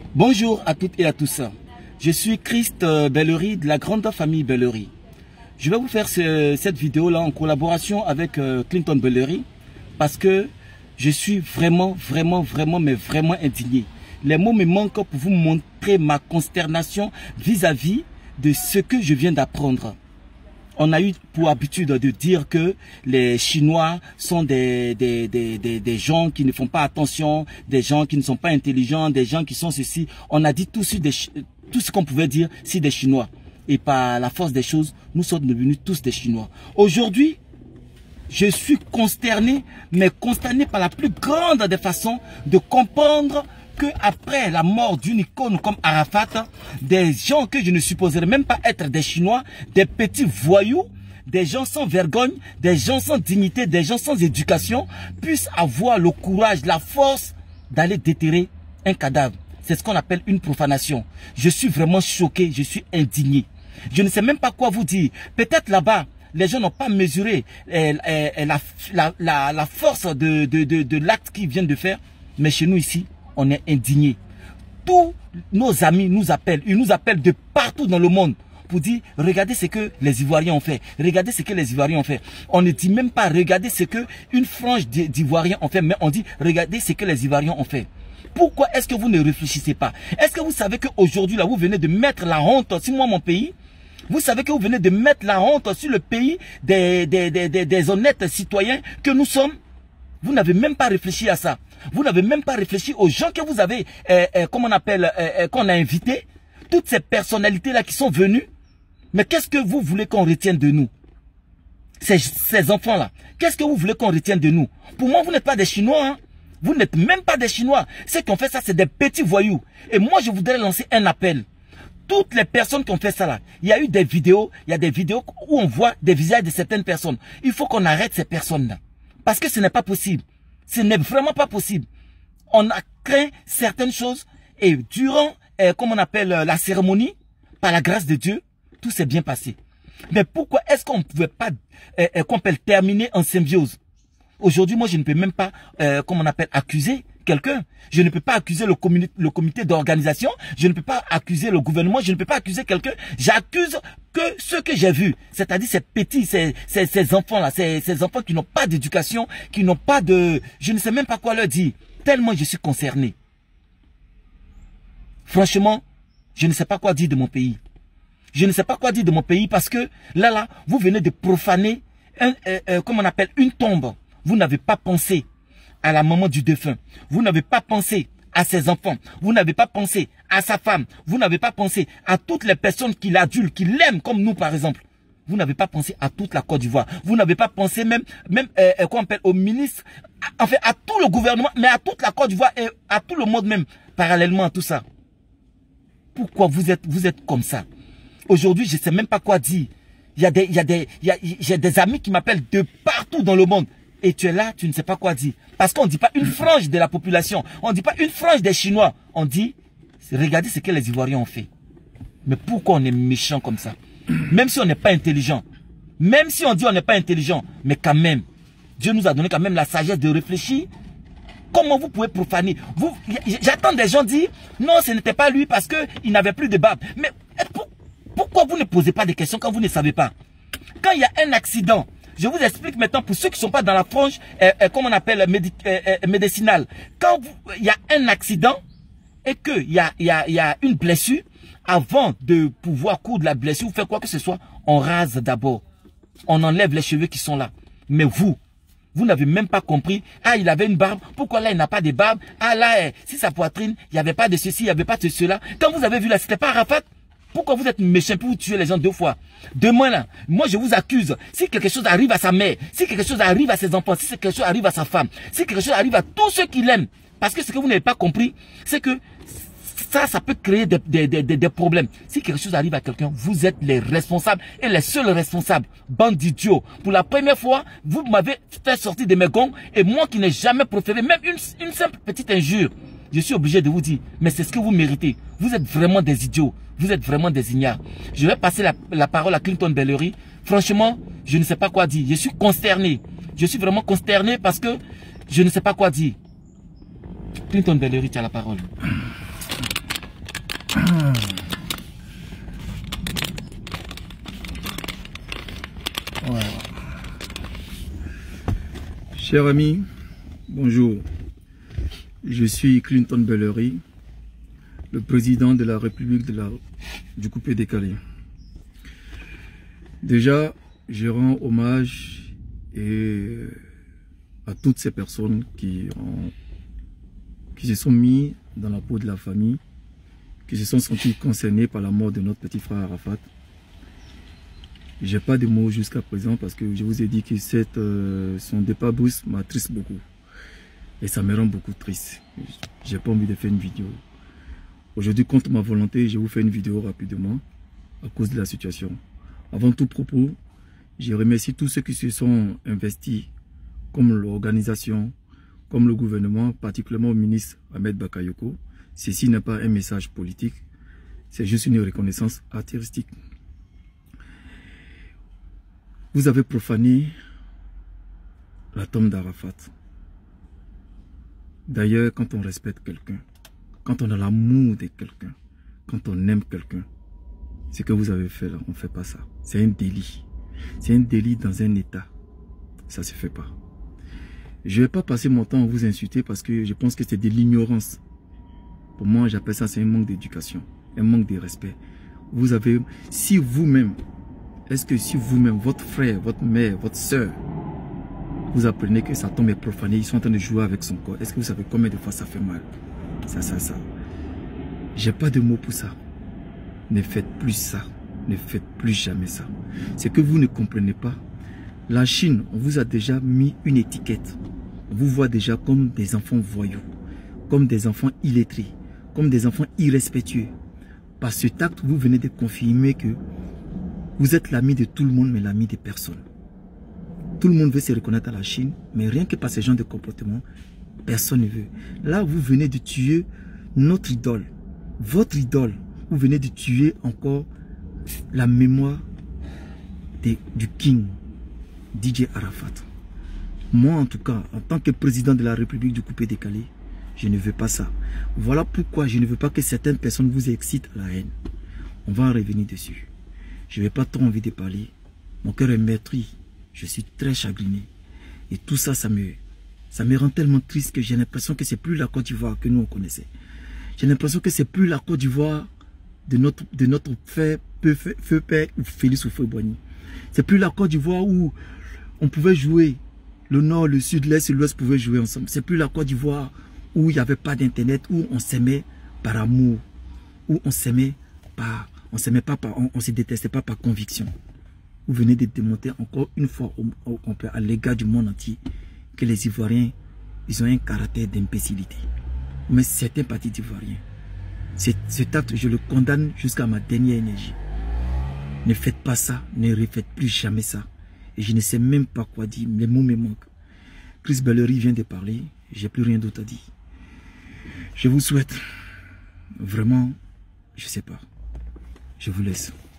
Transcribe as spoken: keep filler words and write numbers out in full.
Bonjour à toutes et à tous. Je suis Christ Bellery de la grande famille Bellery. Je vais vous faire ce, cette vidéo là en collaboration avec euh, Clinton Bellery parce que je suis vraiment, vraiment, vraiment, mais vraiment indigné. Les mots me manquent pour vous montrer ma consternation vis-à-vis de ce que je viens d'apprendre. On a eu pour habitude de dire que les Chinois sont des, des, des, des, des gens qui ne font pas attention, des gens qui ne sont pas intelligents, des gens qui sont ceci. On a dit tout, sur des, tout ce qu'on pouvait dire sur des Chinois. Et par la force des choses, nous sommes devenus tous des Chinois. Aujourd'hui, je suis consterné, mais consterné par la plus grande des façons de comprendre que après la mort d'une icône comme Arafat, des gens que je ne supposerais même pas être des Chinois, des petits voyous, des gens sans vergogne, des gens sans dignité, des gens sans éducation, puissent avoir le courage, la force d'aller déterrer un cadavre. C'est ce qu'on appelle une profanation. Je suis vraiment choqué, je suis indigné. Je ne sais même pas quoi vous dire. Peut-être là-bas, les gens n'ont pas mesuré euh, euh, la, la, la, la force de, de, de, de l'acte qu'ils viennent de faire, mais chez nous ici, on est indigné. Tous nos amis nous appellent, ils nous appellent de partout dans le monde pour dire regardez ce que les Ivoiriens ont fait, regardez ce que les Ivoiriens ont fait. On ne dit même pas regardez ce que une frange d'Ivoiriens ont fait, mais on dit regardez ce que les Ivoiriens ont fait. Pourquoi est-ce que vous ne réfléchissez pas? Est-ce que vous savez qu'aujourd'hui là vous venez de mettre la honte sur moi, mon pays? Vous savez que vous venez de mettre la honte sur le pays des, des, des, des, des honnêtes citoyens que nous sommes? Vous n'avez même pas réfléchi à ça. Vous n'avez même pas réfléchi aux gens que vous avez, euh, euh, comment on appelle, euh, euh, qu'on a invités. Toutes ces personnalités-là qui sont venues. Mais qu'est-ce que vous voulez qu'on retienne de nous? Ces, ces enfants-là. Qu'est-ce que vous voulez qu'on retienne de nous? Pour moi, vous n'êtes pas des Chinois. Hein? Vous n'êtes même pas des Chinois. Ceux qui ont fait ça, c'est des petits voyous. Et moi, je voudrais lancer un appel. Toutes les personnes qui ont fait ça là, il y a eu des vidéos, il y a des vidéos où on voit des visages de certaines personnes. Il faut qu'on arrête ces personnes-là. Parce que ce n'est pas possible. Ce n'est vraiment pas possible. On a créé certaines choses et durant, euh, comme on appelle euh, la cérémonie, par la grâce de Dieu, tout s'est bien passé. Mais pourquoi est-ce qu'on ne pouvait pas, euh, euh, qu'on peut terminer en symbiose? Aujourd'hui, moi, je ne peux même pas, euh, comme on appelle, accuser quelqu'un. Je ne peux pas accuser le, le comité d'organisation. Je ne peux pas accuser le gouvernement. Je ne peux pas accuser quelqu'un. J'accuse que ceux que j'ai vus. C'est-à-dire ces petits, ces, ces, ces enfants-là. Ces, ces enfants qui n'ont pas d'éducation, qui n'ont pas de... Je ne sais même pas quoi leur dire. Tellement je suis concerné. Franchement, je ne sais pas quoi dire de mon pays. Je ne sais pas quoi dire de mon pays parce que là, là, vous venez de profaner, un, euh, euh, comme on appelle, une tombe. Vous n'avez pas pensé à la maman du défunt. Vous n'avez pas pensé à ses enfants. Vous n'avez pas pensé à sa femme. Vous n'avez pas pensé à toutes les personnes qui l'adulent, qui l'aiment, comme nous par exemple. Vous n'avez pas pensé à toute la Côte d'Ivoire. Vous n'avez pas pensé même, même euh, euh, qu'on appelle au ministre, à, enfin à tout le gouvernement, mais à toute la Côte d'Ivoire et à tout le monde même, parallèlement à tout ça. Pourquoi vous êtes, vous êtes comme ça? Aujourd'hui, je ne sais même pas quoi dire. Il y a des, il y a des, il y a, j'ai des amis qui m'appellent de partout dans le monde. Et tu es là, tu ne sais pas quoi dire. Parce qu'on ne dit pas une frange de la population. On ne dit pas une frange des Chinois. On dit, regardez ce que les Ivoiriens ont fait. Mais pourquoi on est méchant comme ça? Même si on n'est pas intelligent. Même si on dit on n'est pas intelligent. Mais quand même, Dieu nous a donné quand même la sagesse de réfléchir. Comment vous pouvez profaner? Vous, j'attends des gens dire, non, ce n'était pas lui parce qu'il n'avait plus de barbe. Mais pour, pourquoi vous ne posez pas des questions quand vous ne savez pas? Quand il y a un accident, je vous explique maintenant pour ceux qui ne sont pas dans la frange, euh, euh, comme on appelle, médic, euh, euh, médicinale. Quand il y a un accident et qu'il y a, y, a, y a une blessure, avant de pouvoir coudre la blessure ou faire quoi que ce soit, on rase d'abord. On enlève les cheveux qui sont là. Mais vous, vous n'avez même pas compris. Ah, il avait une barbe. Pourquoi là, il n'a pas de barbe? Ah là, eh, si sa poitrine, il n'y avait pas de ceci, il n'y avait pas de cela. Quand vous avez vu là, c'était pas Arafat? Pourquoi vous êtes méchant pour tuer les gens deux fois? Demain là, moi je vous accuse. Si quelque chose arrive à sa mère, si quelque chose arrive à ses enfants, si quelque chose arrive à sa femme, si quelque chose arrive à tous ceux qui l'aiment, parce que ce que vous n'avez pas compris, c'est que ça, ça peut créer des, des, des, des problèmes. Si quelque chose arrive à quelqu'un, vous êtes les responsables et les seuls responsables. Bande d'idiots. Pour la première fois, vous m'avez fait sortir de mes gonds et moi qui n'ai jamais proféré même une, une simple petite injure. Je suis obligé de vous dire, mais c'est ce que vous méritez. Vous êtes vraiment des idiots. Vous êtes vraiment des ignares. Je vais passer la, la parole à Clinton Bellery. Franchement, je ne sais pas quoi dire. Je suis consterné. Je suis vraiment consterné parce que je ne sais pas quoi dire. Clinton Bellery, tu as la parole. Voilà. Chers amis, bonjour. Je suis Clinton Bellery, le président de la République de la, du Coupé-Décalé. Déjà, je rends hommage et à toutes ces personnes qui, ont, qui se sont mis dans la peau de la famille, qui se sont sentis concernés par la mort de notre petit frère Arafat. Je n'ai pas de mots jusqu'à présent parce que je vous ai dit que cette, euh, son départ brusque m'attriste beaucoup. Et ça me rend beaucoup triste. J'ai pas envie de faire une vidéo. Aujourd'hui, contre ma volonté, je vous fais une vidéo rapidement à cause de la situation. Avant tout propos, je remercie tous ceux qui se sont investis, comme l'organisation, comme le gouvernement, particulièrement au ministre Ahmed Bakayoko. Ceci n'est pas un message politique, c'est juste une reconnaissance artistique. Vous avez profané la tombe d'Arafat. D'ailleurs, quand on respecte quelqu'un, quand on a l'amour de quelqu'un, quand on aime quelqu'un, ce que vous avez fait là, on ne fait pas ça. C'est un délit. C'est un délit dans un état. Ça ne se fait pas. Je ne vais pas passer mon temps à vous insulter parce que je pense que c'est de l'ignorance. Pour moi, j'appelle ça c'est un manque d'éducation, un manque de respect. Vous avez, si vous-même, est-ce que si vous-même, votre frère, votre mère, votre soeur, vous apprenez que sa tombe est profanée, ils sont en train de jouer avec son corps. Est-ce que vous savez combien de fois ça fait mal? Ça, ça, ça. J'ai pas de mots pour ça. Ne faites plus ça. Ne faites plus jamais ça. C'est que vous ne comprenez pas. La Chine, on vous a déjà mis une étiquette. On vous voit déjà comme des enfants voyous, comme des enfants illettrés, comme des enfants irrespectueux. Par cet acte, vous venez de confirmer que vous êtes l'ami de tout le monde, mais l'ami de personne. Tout le monde veut se reconnaître à la Chine, mais rien que par ce genre de comportement, personne ne veut. Là, vous venez de tuer notre idole, votre idole. Vous venez de tuer encore la mémoire de, du King, D J Arafat. Moi, en tout cas, en tant que président de la République du Coupé-Décalé, je ne veux pas ça. Voilà pourquoi je ne veux pas que certaines personnes vous excitent à la haine. On va en revenir dessus. Je n'ai pas trop envie de parler. Mon cœur est meurtri. Je suis très chagriné. Et tout ça, ça me, ça me rend tellement triste que j'ai l'impression que c'est plus la Côte d'Ivoire que nous on connaissait. J'ai l'impression que c'est plus la Côte d'Ivoire de notre, de notre feu, feu, feu père Félix Houphouët-Boigny. C'est plus la Côte d'Ivoire où on pouvait jouer. Le nord, le sud, l'est et l'ouest pouvaient jouer ensemble. C'est plus la Côte d'Ivoire où il n'y avait pas d'internet, où on s'aimait par amour, où on s'aimait par, on s'aimait pas par, on, on se détestait pas par conviction. Vous venez de démontrer encore une fois au, au, à l'égard du monde entier que les Ivoiriens, ils ont un caractère d'imbécilité. Mais certains partis d'Ivoiriens, cet acte, je le condamne jusqu'à ma dernière énergie. Ne faites pas ça, ne refaites plus jamais ça. Et je ne sais même pas quoi dire, les mots me manquent. Chris Bellery vient de parler, j'ai plus rien d'autre à dire. Je vous souhaite, vraiment, je sais pas, je vous laisse.